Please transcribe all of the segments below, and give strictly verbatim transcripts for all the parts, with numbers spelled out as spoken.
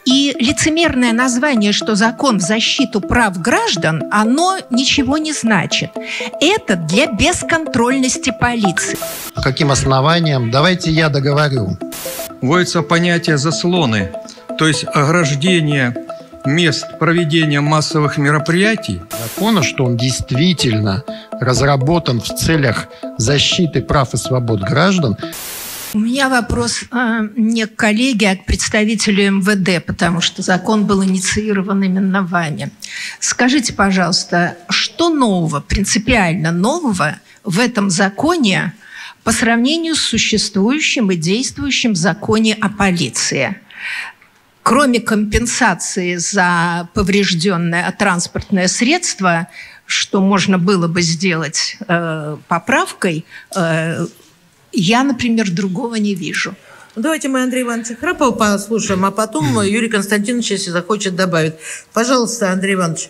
И лицемерное название, что закон в защиту прав граждан, оно ничего не значит. Это для бесконтрольности полиции. По каким основаниям? Давайте я договорю. Вводится понятие «заслоны», то есть ограждение мест проведения массовых мероприятий. Закона, что он действительно разработан в целях защиты прав и свобод граждан. У меня вопрос э, не к коллеге, а к представителю эм вэ дэ, потому что закон был инициирован именно вами. Скажите, пожалуйста, что нового, принципиально нового в этом законе по сравнению с существующим и действующим в законе о полиции? Кроме компенсации за поврежденное транспортное средство, что можно было бы сделать э, поправкой, э, я, например, другого не вижу. Давайте мы Андрея Ивановича Храпова послушаем, а потом Юрий Константинович, если захочет, добавит. Пожалуйста, Андрей Иванович.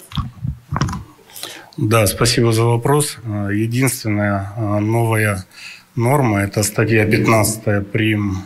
Да, спасибо за вопрос. Единственная новая норма – это статья пятнадцатая прим.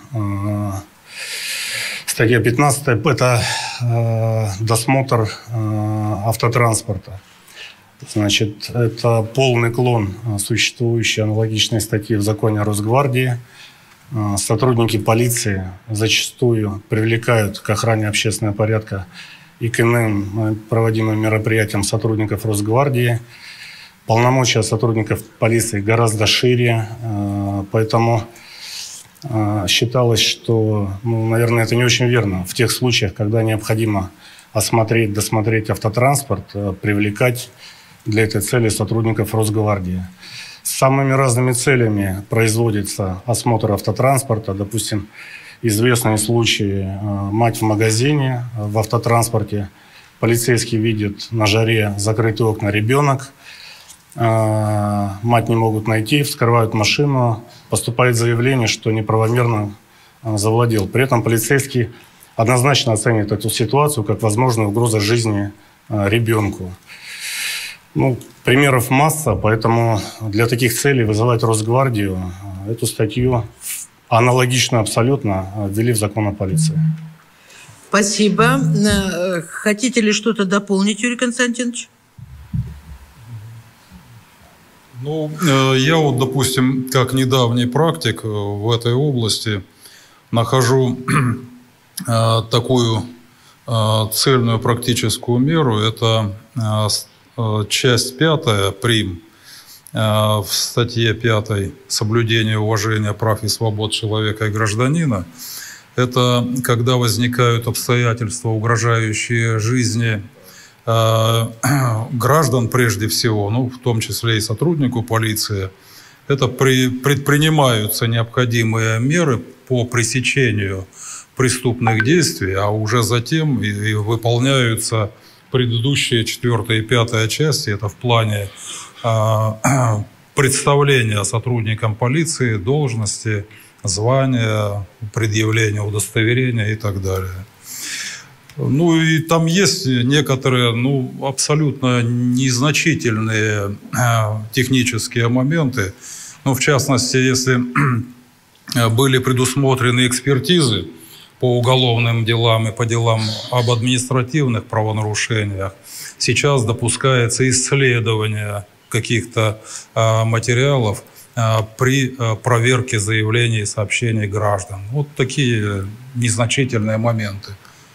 Статья пятнадцатая – это досмотр автотранспорта. Значит, это полный клон существующей аналогичной статьи в законе о Росгвардии. Сотрудники полиции зачастую привлекают к охране общественного порядка и к иным проводимым мероприятиям сотрудников Росгвардии. Полномочия сотрудников полиции гораздо шире, поэтому считалось, что, ну, наверное, это не очень верно. В тех случаях, когда необходимо осмотреть, досмотреть автотранспорт, привлекать для этой цели сотрудников Росгвардии. С самыми разными целями производится осмотр автотранспорта. Допустим, известные случаи: мать в магазине, в автотранспорте, полицейский видит на жаре закрытые окна, ребенок, мать не могут найти, вскрывают машину, поступает заявление, что неправомерно завладел. При этом полицейский однозначно оценит эту ситуацию как возможную угрозу жизни ребенку. Ну, примеров масса, поэтому для таких целей вызывать Росгвардию, эту статью аналогично абсолютно ввели в закон о полиции. Спасибо. Хотите ли что-то дополнить, Юрий Константинович? Ну, я вот, допустим, как недавний практик в этой области нахожу такую цельную практическую меру. Это часть пятая прим в статье пятой «Соблюдение и уважение прав и свобод человека и гражданина». Это когда возникают обстоятельства, угрожающие жизни граждан прежде всего, ну, в том числе и сотруднику полиции. Это при, предпринимаются необходимые меры по пресечению преступных действий, а уже затем и, и выполняются предыдущие четвертая и пятая части. Это в плане э, представления сотрудникам полиции должности, звания, предъявления удостоверения и так далее. Ну и там есть некоторые, ну, абсолютно незначительные э, технические моменты. Ну, в частности, если были предусмотрены экспертизы по уголовным делам и по делам об административных правонарушениях, сейчас допускается исследование каких-то э, материалов э, при э, проверке заявлений и сообщений граждан. Вот такие незначительные моменты.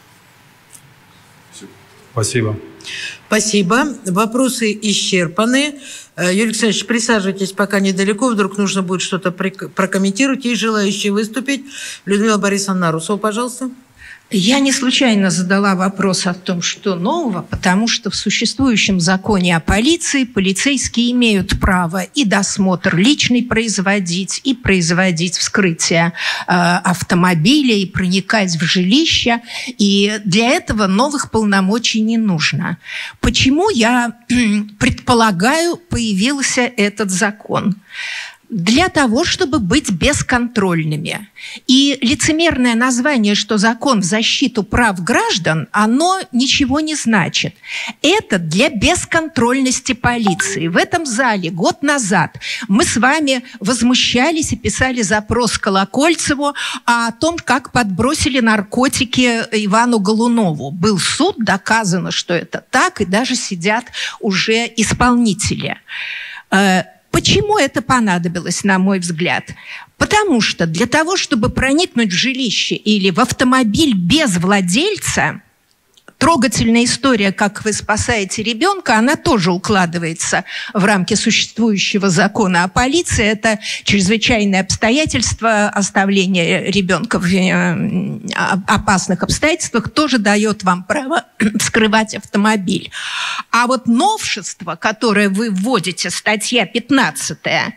Спасибо. Спасибо. Вопросы исчерпаны. Юрий Александрович, присаживайтесь, пока недалеко. Вдруг нужно будет что-то прокомментировать. Есть желающие выступить? Людмила Борисовна Нарусова, пожалуйста. Я не случайно задала вопрос о том, что нового, потому что в существующем законе о полиции полицейские имеют право и досмотр личный производить, и производить вскрытие э, автомобиля, и проникать в жилища. И для этого новых полномочий не нужно. Почему, я предполагаю, появился этот закон? для того, чтобы быть бесконтрольными. И лицемерное название, что закон в защиту прав граждан, оно ничего не значит. Это для бесконтрольности полиции. В этом зале год назад мы с вами возмущались и писали запрос Колокольцеву о том, как подбросили наркотики Ивану Голунову. Был суд, доказано, что это так, и даже сидят уже исполнители. Почему это понадобилось, на мой взгляд? Потому что для того, чтобы проникнуть в жилище или в автомобиль без владельца, трогательная история, как вы спасаете ребенка, она тоже укладывается в рамки существующего закона о полиции. Это чрезвычайное обстоятельство, оставление ребенка в опасных обстоятельствах тоже дает вам право вскрывать автомобиль. А вот новшество, которое вы вводите, статья пятнадцатая,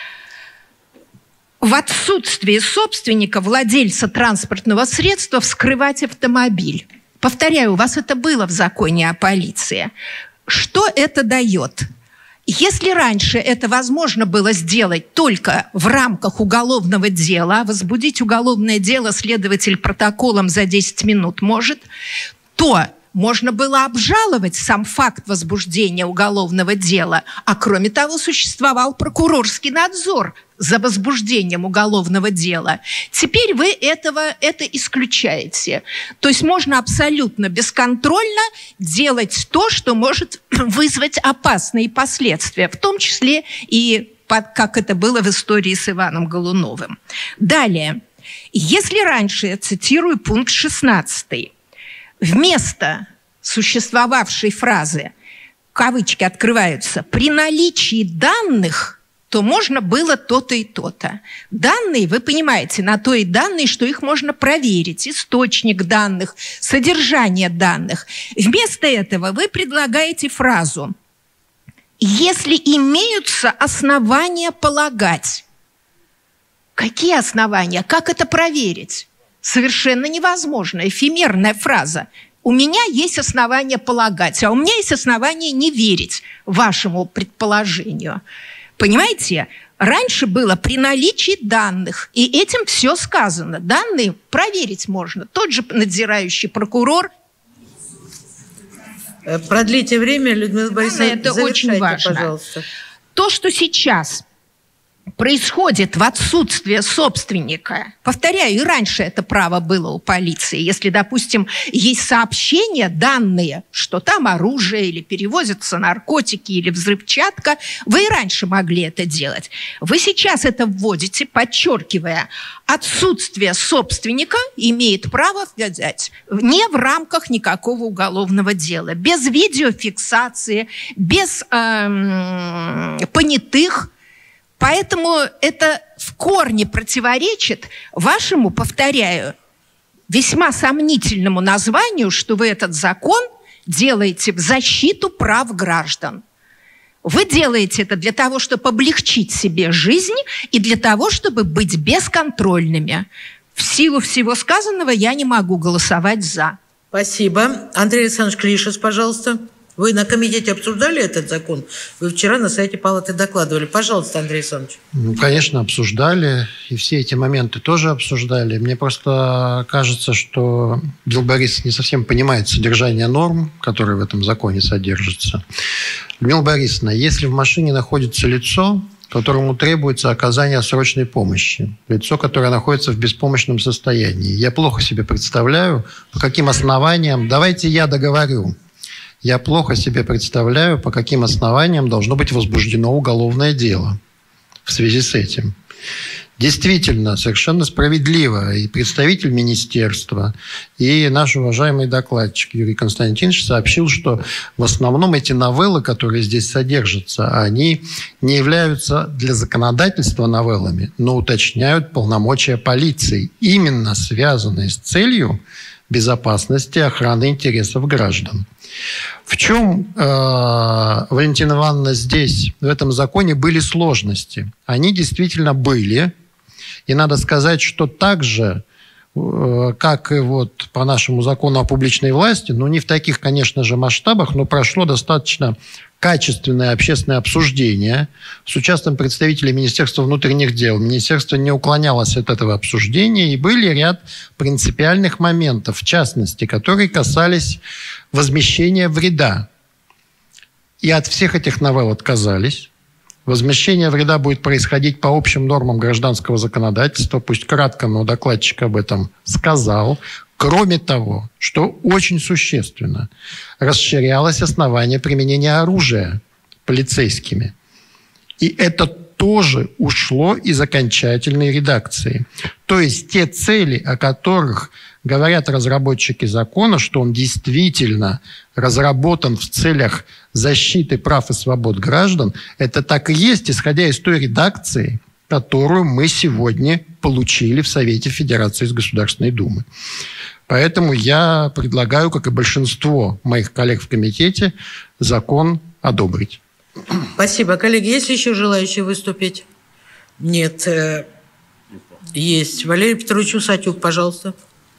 в отсутствии собственника, владельца транспортного средства, вскрывать автомобиль. Повторяю, у вас это было в законе о полиции. Что это дает? Если раньше это возможно было сделать только в рамках уголовного дела, возбудить уголовное дело следователь протоколом за десять минут может, то можно было обжаловать сам факт возбуждения уголовного дела, а кроме того существовал прокурорский надзор за возбуждением уголовного дела. Теперь вы этого, это исключаете. То есть можно абсолютно бесконтрольно делать то, что может вызвать опасные последствия, в том числе и как это было в истории с Иваном Голуновым. Далее. Если раньше, я цитирую пункт шестнадцатый, вместо существовавшей фразы, кавычки открываются, при наличии данных, то можно было то-то и то-то. Данные, вы понимаете, на то и данные, что их можно проверить, источник данных, содержание данных. Вместо этого вы предлагаете фразу «если имеются основания полагать». Какие основания? Как это проверить? Совершенно невозможно. Эфемерная фраза. У меня есть основания полагать, а у меня есть основания не верить вашему предположению. Понимаете? Раньше было при наличии данных, и этим все сказано. Данные проверить можно. Тот же надзирающий прокурор. Продлите время, Людмила Борисовна, это очень важно. Пожалуйста. То, что сейчас происходит в отсутствие собственника. Повторяю, и раньше это право было у полиции. Если, допустим, есть сообщения, данные, что там оружие или перевозятся наркотики или взрывчатка, вы и раньше могли это делать. Вы сейчас это вводите, подчеркивая, отсутствие собственника имеет право взять не в рамках никакого уголовного дела, без видеофиксации, без эм, понятых. Поэтому это в корне противоречит вашему, повторяю, весьма сомнительному названию, что вы этот закон делаете в защиту прав граждан. Вы делаете это для того, чтобы облегчить себе жизнь и для того, чтобы быть бесконтрольными. В силу всего сказанного я не могу голосовать «за». Спасибо. Андрей Александрович Клишес, пожалуйста. Вы на комитете обсуждали этот закон? Вы вчера на сайте палаты докладывали. Пожалуйста, Андрей Александрович. Ну, конечно, обсуждали. И все эти моменты тоже обсуждали. Мне просто кажется, что Людмила Борисовна не совсем понимает содержание норм, которые в этом законе содержатся. Людмила Борисовна, если в машине находится лицо, которому требуется оказание срочной помощи, лицо, которое находится в беспомощном состоянии, я плохо себе представляю, по каким основаниям... Давайте я договорю. Я плохо себе представляю, по каким основаниям должно быть возбуждено уголовное дело в связи с этим. Действительно, совершенно справедливо и представитель министерства, и наш уважаемый докладчик Юрий Константинович сообщил, что в основном эти новеллы, которые здесь содержатся, они не являются для законодательства новеллами, но уточняют полномочия полиции, именно связанные с целью безопасности и охраны интересов граждан. В чем, э, Валентина Ивановна, здесь, в этом законе были сложности? Они действительно были. И надо сказать, что также как и вот по нашему закону о публичной власти, но не в таких, конечно же, масштабах, но прошло достаточно качественное общественное обсуждение с участием представителей Министерства внутренних дел. Министерство не уклонялось от этого обсуждения, и были ряд принципиальных моментов, в частности, которые касались возмещения вреда. И от всех этих новелл отказались. Возмещение вреда будет происходить по общим нормам гражданского законодательства. Пусть кратко, но докладчик об этом сказал. Кроме того, что очень существенно, расширялось основание применения оружия полицейскими. И это тоже ушло из окончательной редакции. То есть те цели, о которых говорят разработчики закона, что он действительно разработан в целях защиты прав и свобод граждан, это так и есть, исходя из той редакции, которую мы сегодня получили в Совете Федерации из Государственной Думы. Поэтому я предлагаю, как и большинство моих коллег в комитете, закон одобрить. Спасибо. Коллеги, есть ли еще желающие выступить? Нет. Есть. Валерий Петрович Усатюк, пожалуйста.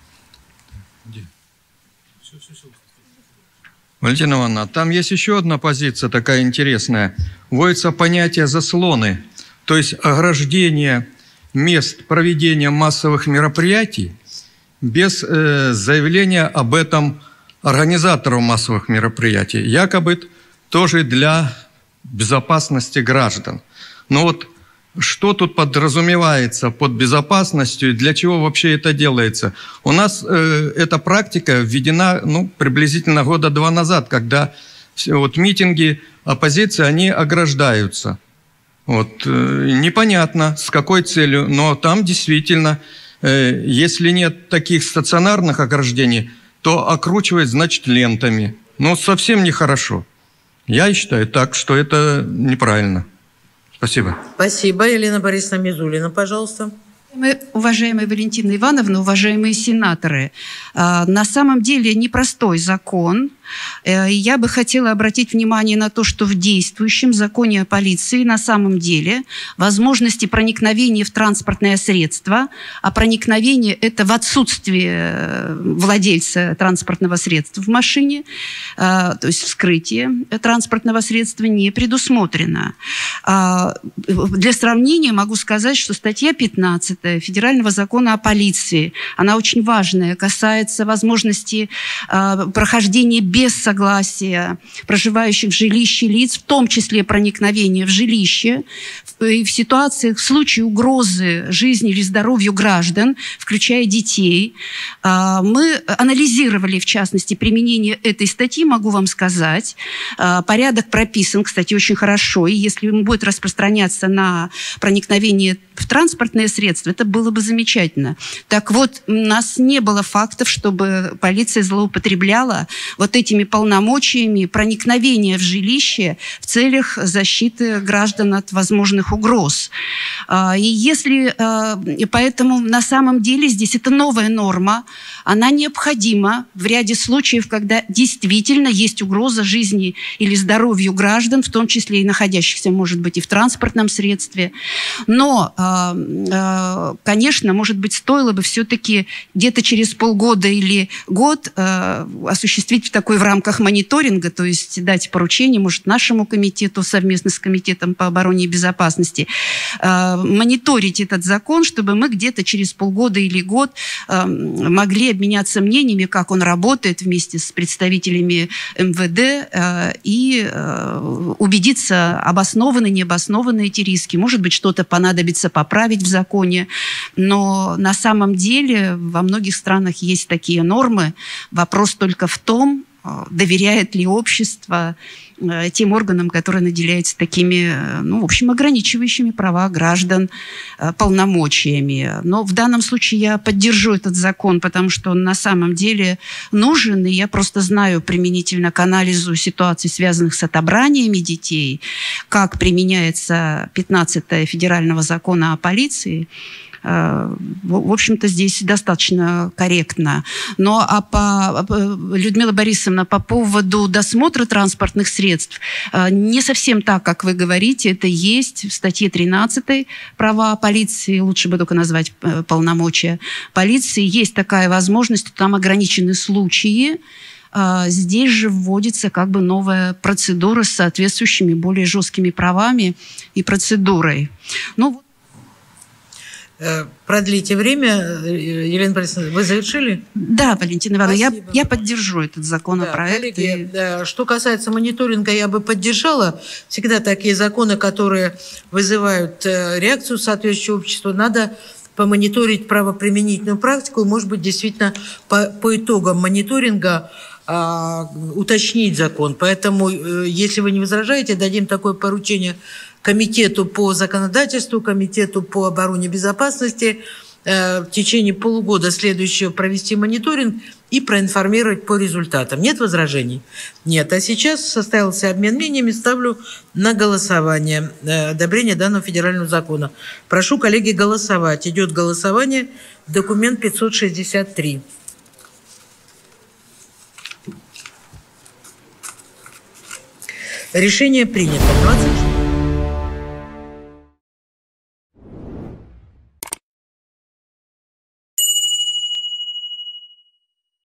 Валентина Ивановна, там есть еще одна позиция такая интересная. Вводится понятие «заслоны», то есть ограждение мест проведения массовых мероприятий без э, заявления об этом организатору массовых мероприятий, якобы тоже для безопасности граждан. Но вот что тут подразумевается под безопасностью и для чего вообще это делается? У нас э, эта практика введена ну, приблизительно года два назад, когда вот, митинги оппозиции, они ограждаются. Вот, э, непонятно, с какой целью, но там действительно, э, если нет таких стационарных ограждений, то окручивать, значит, лентами. Ну, совсем нехорошо. Я считаю так, что это неправильно. Спасибо. Спасибо. Елена Борисовна Мизулина, пожалуйста. Мы, уважаемая Валентина Ивановна, уважаемые сенаторы, на самом деле непростой закон. Я бы хотела обратить внимание на то, что в действующем законе о полиции на самом деле возможности проникновения в транспортное средство, а проникновение – это в отсутствие владельца транспортного средства в машине, то есть вскрытие транспортного средства не предусмотрено. Для сравнения могу сказать, что статья пятнадцатая Федерального закона о полиции, она очень важная, касается возможности прохождения без согласия проживающих в жилище лиц, в том числе проникновения в жилище, в, в ситуациях, в случае угрозы жизни или здоровью граждан, включая детей. Мы анализировали, в частности, применение этой статьи, могу вам сказать. Порядок прописан, кстати, очень хорошо, и если он будет распространяться на проникновение в транспортные средства, это было бы замечательно. Так вот, у нас не было фактов, чтобы полиция злоупотребляла вот этими полномочиями проникновения в жилище в целях защиты граждан от возможных угроз. И если, поэтому на самом деле здесь это новая норма, она необходима в ряде случаев, когда действительно есть угроза жизни или здоровью граждан, в том числе и находящихся, может быть, и в транспортном средстве. Но, конечно, может быть, стоило бы все-таки где-то через полгода или год осуществить такой в рамках мониторинга, то есть дать поручение, может, нашему комитету совместно с Комитетом по обороне и безопасности, мониторить этот закон, чтобы мы где-то через полгода или год могли обменяться мнениями, как он работает вместе с представителями эм вэ дэ и убедиться, обоснованы, не обоснованы эти риски. Может быть, что-то понадобится поправить в законе, но на самом деле во многих странах есть такие нормы. Вопрос только в том, доверяет ли общество тем органам, которые наделяются такими, ну, в общем, ограничивающими права граждан полномочиями. Но в данном случае я поддержу этот закон, потому что он на самом деле нужен, и я просто знаю применительно к анализу ситуаций, связанных с отобраниями детей, как применяется пятнадцатая Федерального закона о полиции. В общем-то, здесь достаточно корректно. Но а по, Людмила Борисовна, по поводу досмотра транспортных средств, не совсем так, как вы говорите, это есть в статье тринадцатой права полиции, лучше бы только назвать полномочия полиции, есть такая возможность, там ограничены случаи. Здесь же вводится как бы новая процедура с соответствующими более жесткими правами и процедурой. Ну, продлите время. Елена Борисовна, вы завершили? Да, Валентина Ивановна, я, я поддержу этот законопроект. Да, коллеги, и... да, что касается мониторинга, я бы поддержала. Всегда такие законы, которые вызывают реакцию соответствующего общества, надо помониторить правоприменительную практику и, может быть, действительно по, по итогам мониторинга а, уточнить закон. Поэтому, если вы не возражаете, дадим такое поручение Комитету по законодательству, Комитету по обороне и безопасности э, в течение полугода следующего провести мониторинг и проинформировать по результатам. Нет возражений? Нет. А сейчас состоялся обмен мнениями. Ставлю на голосование э, одобрение данного федерального закона. Прошу, коллеги, голосовать. Идет голосование. Документ пятьсот шестьдесят три. Решение принято. двадцать